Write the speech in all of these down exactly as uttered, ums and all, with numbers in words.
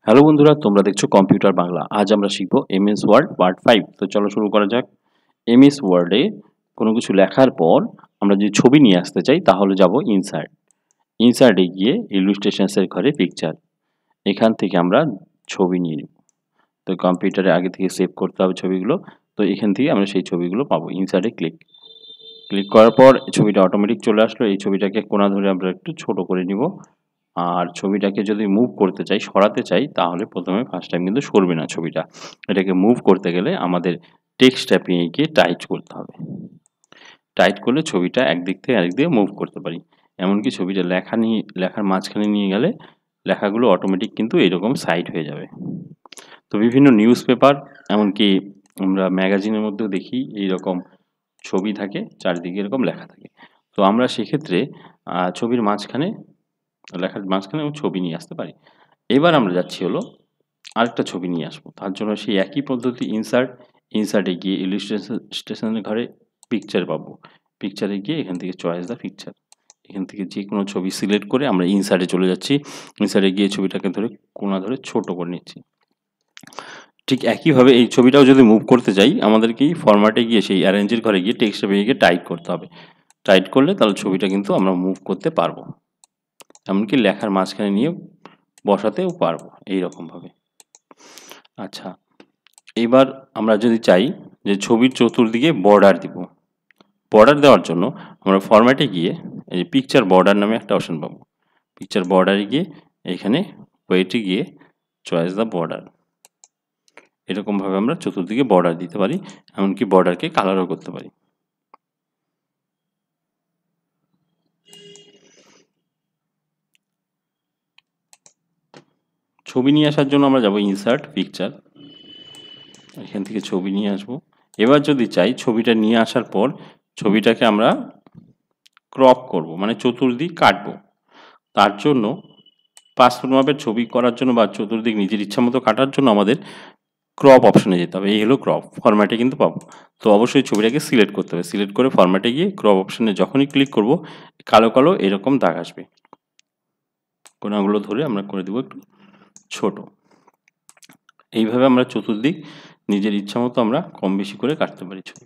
Hello বন্ধুরা, তোমরা দেখছো কম্পিউটার বাংলা। আজ আমরা শিখব এমএস ওয়ার্ড পার্ট ফাইভ। তো চলো শুরু করা যাক। এমএস ওয়ার্ডে কোনো কিছু লেখার পর আমরা যদি ছবি নিয়ে আসতে চাই তাহলে যাব ইনসার্ট। ইনসার্টে গিয়ে ইলুস্ট্রেশনসের ঘরে পিকচার, এখান থেকে আমরা ছবি নিয়ে নেব। তো কম্পিউটারে আগে থেকে সেভ করতে হবে ছবিগুলো। তো এখান থেকে আমরা সেই ছবিগুলো পাবো। ইনসার্টে ক্লিক ক্লিক করার পর ছবিটা অটোমেটিক চলে আসলো। এই ছবিটাকে কোণা ধরে আমরা একটু ছোট করে নিব। আর ছবিটাকে যদি মুভ করতে চাই, সরাতে চাই, তাহলে প্রথমে ফার্স্ট টাইম কিন্তু সরবে না ছবিটা। এটাকে মুভ করতে গেলে আমাদের টেক্সট ট্যাপিংয়ে গিয়ে টাইট করতে হবে। টাইট করলে ছবিটা একদিক থেকে আরেক দিকে মুভ করতে পারি। এমনকি ছবিটা লেখা নিয়ে লেখার মাঝখানে নিয়ে গেলে লেখাগুলো অটোমেটিক কিন্তু এরকম সাইড হয়ে যাবে। তো বিভিন্ন নিউজ পেপার, এমনকি আমরা ম্যাগাজিনের মধ্যেও দেখি এইরকম ছবি থাকে, চারিদিকে এরকম লেখা থাকে। তো আমরা সেক্ষেত্রে ছবির মাঝখানে লেখার মাঝখানে ছবি নিয়ে আসতে পারি। এবার আমরা যাচ্ছি হলো আরেকটা ছবি নিয়ে আসবো। তার জন্য সেই একই পদ্ধতি, ইনসার্ট ইনসার্টে গিয়ে ইলিস্ট্রেশনের ঘরে পিকচার পাবো। পিকচারে গিয়ে এখান থেকে চয়েস দ্য পিকচার, এখান থেকে যে কোনো ছবি সিলেক্ট করে আমরা ইনসার্টে চলে যাচ্ছি। ইনসার্টে গিয়ে ছবিটাকে ধরে কোণা ধরে ছোট করে নিচ্ছি। ঠিক একইভাবে এই ছবিটাও যদি মুভ করতে যাই, আমাদেরকে ফরম্যাটে গিয়ে সেই অ্যারেঞ্জের ঘরে গিয়ে টেক্সট পেয়ে গিয়ে টাইট করতে হবে। টাইট করলে তাহলে ছবিটা কিন্তু আমরা মুভ করতে পারবো, এমনকি লেখার মাঝখানে নিয়ে বসাতেও পারবো এইরকমভাবে। আচ্ছা, এবার আমরা যদি চাই যে ছবির চতুর্দিকে বর্ডার দিব, বর্ডার দেওয়ার জন্য আমরা ফরম্যাটে গিয়ে এই যে পিকচার বর্ডার নামে একটা অপশন পাবো। পিকচার বর্ডারে গিয়ে এখানে ওয়েটে গিয়ে চয়েস দ্য বর্ডার, এরকমভাবে আমরা চতুর্দিকে বর্ডার দিতে পারি, এমনকি বর্ডারকে কালারও করতে পারি। ছবি নিয়ে আসার জন্য আমরা যাব ইনসার্ট পিকচার, এখান থেকে ছবি নিয়ে আসবো। এবার যদি চাই ছবিটা নিয়ে আসার পর ছবিটাকে আমরা ক্রপ করব, মানে চতুর্দিক কাটবো। তার জন্য পাসপোর্ট মাপের ছবি করার জন্য বা চতুর্দিক নিজের ইচ্ছা মতো কাটার জন্য আমাদের ক্রপ অপশনে যেতে হবে। এই হলো ক্রপ, ফরম্যাটে কিন্তু পাবো। তো অবশ্যই ছবিটাকে সিলেক্ট করতে হবে। সিলেক্ট করে ফরম্যাটে গিয়ে ক্রপ অপশনে যখনই ক্লিক করব, কালো কালো এরকম দাগ আসবে। কোণাগুলো ধরে আমরা করে দেবো একটু ছোট। এইভাবে আমরা চতুর্দিক নিজের ইচ্ছা মতো আমরা কম বেশি করে কাটতে পারি ছবি।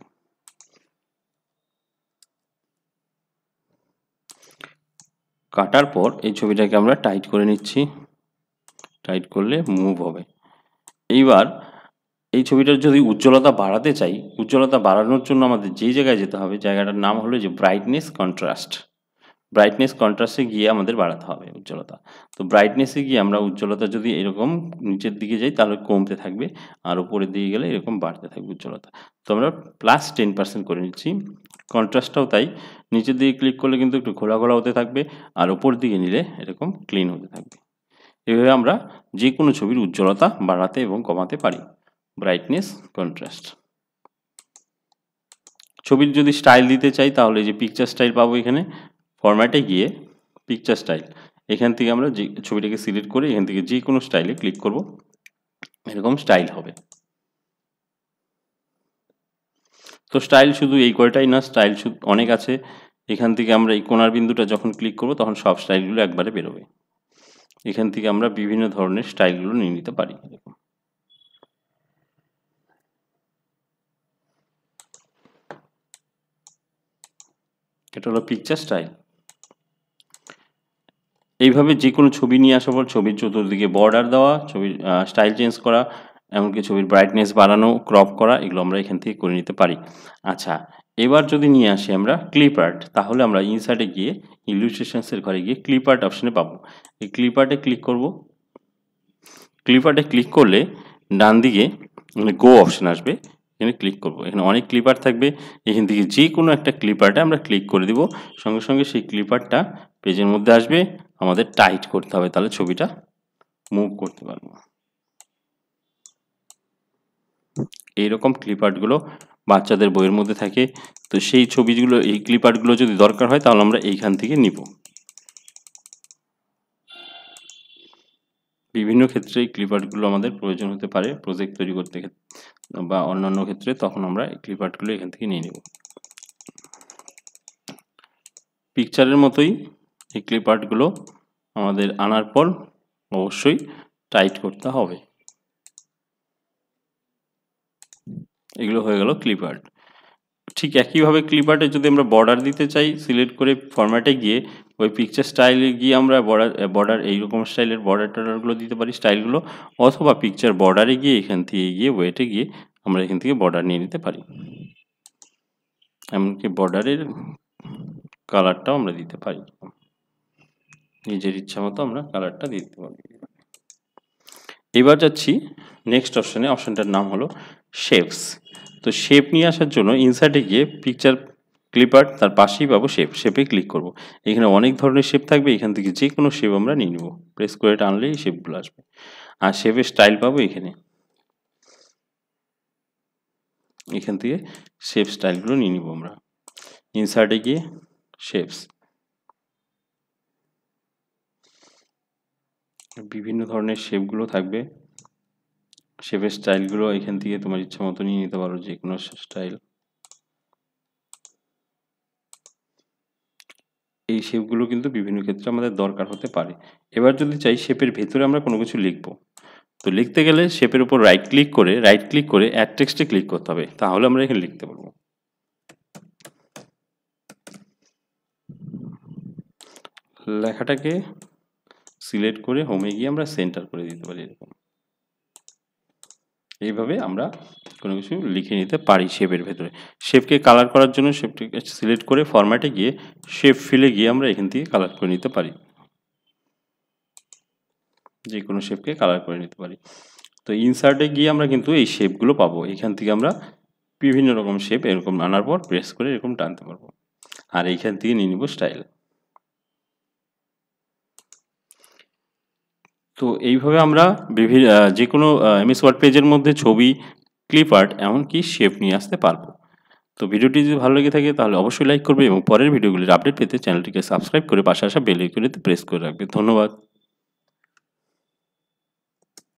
কাটার পর এই ছবিটাকে আমরা টাইট করে নিচ্ছি। টাইট করলে মুভ হবে। এইবার এই ছবিটার যদি উজ্জ্বলতা বাড়াতে চাই, উজ্জ্বলতা বাড়ানোর জন্য আমাদের যেই জায়গায় যেতে হবে, জায়গাটার নাম হলো যে ব্রাইটনেস কন্ট্রাস্ট। ব্রাইটনেস কন্ট্রাস্টে গিয়ে আমাদের বাড়াতে হবে উজ্জ্বলতা। তো ব্রাইটনেসে গিয়ে আমরা উজ্জ্বলতা যদি এরকম নিচের দিকে যাই তাহলে কমতে থাকবে, আর উপরের দিকে গেলে এরকম বাড়তে থাকবে উজ্জ্বলতা। তো আমরা প্লাস টেন পার্সেন্ট করে নিচ্ছি। কন্ট্রাস্টটাও তাই, নিচের দিকে ক্লিক করলে কিন্তু একটু ঘোলা ঘোলা হতে থাকবে, আর উপর দিকে নিলে এরকম ক্লিন হতে থাকবে। এভাবে আমরা যে কোনো ছবির উজ্জ্বলতা বাড়াতে এবং কমাতে পারি। Brightness contrast. ছবির যদি স্টাইল দিতে চাই তাহলে যে পিকচার স্টাইল পাবো, এখানে ফরম্যাটে গিয়ে পিকচার স্টাইল, এখান থেকে আমরা যে ছবিটাকে সিলেক্ট করে এখান থেকে যে কোনো স্টাইলে ক্লিক করব, এরকম স্টাইল হবে। তো স্টাইল শুধু এই কয়টাই না, স্টাইল শুধু অনেক আছে। এখান থেকে আমরা এই কোণার বিন্দুটা যখন ক্লিক করব তখন সব স্টাইলগুলো একবারে বেরোবে। এখান থেকে আমরা বিভিন্ন ধরনের স্টাইলগুলো নিয়ে নিতে পারি। এটা হলো পিকচার স্টাইল। এইভাবে যে কোনো ছবি নিয়ে আসার পর ছবির চতুর্দিকে বর্ডার দেওয়া, ছবির স্টাইল চেঞ্জ করা, এমনকি ছবির ব্রাইটনেস বাড়ানো, ক্রপ করা, এগুলো আমরা এখান থেকে করে নিতে পারি। আচ্ছা, এবার যদি নিয়ে আসি আমরা ক্লিপ আর্ট, তাহলে আমরা ইনসার্টে গিয়ে ইলুস্ট্রেশনসের ঘরে গিয়ে ক্লিপ আর্ট অপশনে পাবো। এই ক্লিপ আর্টে ক্লিক করব। ক্লিপ আর্টে ক্লিক করলে ডান দিকে মানে গো অপশন আসবে, এখানে ক্লিক করব। এখানে অনেক ক্লিপ আর্ট থাকবে, এখান থেকে যে কোনো একটা ক্লিপ আর্টে আমরা ক্লিক করে দিব। সঙ্গে সঙ্গে সেই ক্লিপ আর্টটা পেজের মধ্যে আসবে। আমাদের টাইট করতে হবে, তাহলে ছবিটা মুভ করতে পারবো। এইরকম ক্লিপ আর্টগুলো বাচ্চাদের বইয়ের মধ্যে থাকে। তো সেই ছবিগুলো, এই ক্লিপ আর্টগুলো যদি দরকার হয় তাহলে আমরা এইখান থেকে নিব। বিভিন্ন ক্ষেত্রে এই ক্লিপ আর্টগুলো আমাদের প্রয়োজন হতে পারে, প্রজেক্ট তৈরি করতে বা অন্যান্য ক্ষেত্রে, তখন আমরা এই ক্লিপ আর্টগুলো এখান থেকে নিয়ে নেব। পিকচারের মতোই এই ক্লিপ আর্টগুলো আমাদের আনার পর অবশ্যই টাইট করতে হবে। এগুলো হয়ে গেল ক্লিপ আর্ট। ঠিক একইভাবে ক্লিপ আর্টে যদি আমরা বর্ডার দিতে চাই, সিলেক্ট করে ফরম্যাটে গিয়ে ওই পিকচার স্টাইলে গিয়ে আমরা বর্ডার বর্ডার এইরকম স্টাইলের বর্ডার টর্ডারগুলো দিতে পারি, স্টাইলগুলো, অথবা পিকচার বর্ডারে গিয়ে এখান থেকে গিয়ে ওয়েটে গিয়ে আমরা এখান থেকে বর্ডার নিয়ে নিতে পারি। এমনকি বর্ডারের কালারটাও আমরা দিতে পারি, নিজের ইচ্ছা মতো আমরা কালারটা দিতে পারি। এবার যাচ্ছি নেক্সট অপশানে, অপশানটার নাম হলো শেপস। তো শেপ নিয়ে আসার জন্য ইনসার্টে গিয়ে পিকচার ক্লিপ আর্ট, তার পাশেই পাবো শেপ, শেপে ক্লিক করব। এখানে অনেক ধরনের শেপ থাকবে, এখান থেকে যে কোনো শেপ আমরা নিয়ে নেব, প্রেস করে টানলেই শেপগুলো আসবে। আর শেপের স্টাইল পাবো এখানে, এখান থেকে শেপ স্টাইলগুলো নিয়ে নিব আমরা। ইনসার্টে গিয়ে শেপস, বিভিন্ন ধরনের শেপগুলো থাকবে, শেপের স্টাইলগুলো এখান থেকে তোমার ইচ্ছা মতো নিয়ে নিতে পারো, যে কোনো স্টাইল। এই শেপগুলো কিন্তু বিভিন্ন ক্ষেত্রে আমাদের দরকার হতে পারে। এবার যদি চাই শেপের ভেতরে আমরা কোনো কিছু লিখবো, তো লিখতে গেলে শেপের উপর রাইট ক্লিক করে রাইট ক্লিক করে অ্যাড টেক্সটে ক্লিক করতে হবে, তাহলে আমরা এখানে লিখতে পারবো। লেখাটাকে সিলেক্ট করে হোমে গিয়ে আমরা সেন্টার করে দিতে পারি, এরকম। এইভাবে আমরা কোনো কিছু লিখে নিতে পারি শেপের ভেতরে। শেপকে কালার করার জন্য শেপটিকে সিলেক্ট করে ফরম্যাটে গিয়ে শেপ ফিলে গিয়ে আমরা এখান থেকে কালার করে নিতে পারি, যে কোনো শেপকে কালার করে নিতে পারি। তো ইনসার্টে গিয়ে আমরা কিন্তু এই শেপগুলো পাবো, এখান থেকে আমরা বিভিন্ন রকম শেপ এরকম আনার পর প্রেস করে এরকম টানতে পারবো, আর এইখান থেকে নিয়ে নিব স্টাইল। তো এইভাবে আমরা বিভিন্ন যে কোনো এমএস ওয়ার্ড পেজের মধ্যে ছবি, ক্লিপ আর্ট, এমনকি শেপ নিয়ে আসতে পারবো। তো ভিডিওটি যদি ভালো লেগে থাকে তাহলে অবশ্যই লাইক করবে এবং পরের ভিডিওগুলির আপডেট পেতে চ্যানেলটিকে সাবস্ক্রাইব করে পাশে আসা বেল আইকনেতে প্রেস করে রাখবে। ধন্যবাদ।